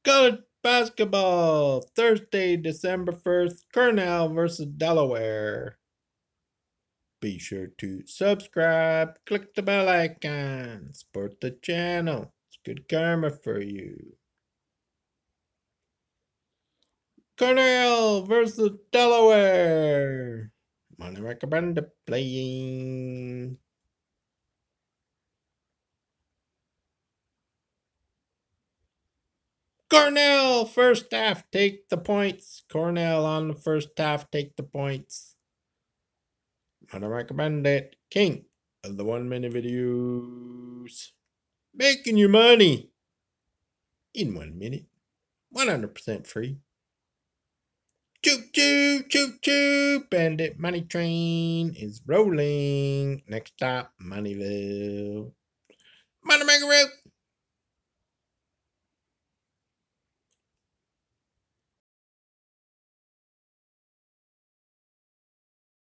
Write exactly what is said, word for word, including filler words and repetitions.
College basketball, Thursday, December first, Cornell versus Delaware. Be sure to subscribe, click the bell icon, support the channel. It's good karma for you. Cornell versus Delaware. Money recommend playing. Cornell, first half, take the points. Cornell on the first half, take the points. I recommend it. King of the one minute videos. Making your money in one minute. one hundred percent free. Choo choo, choo choo. Bandit money train is rolling. Next stop, Moneyville. Money Maker Route.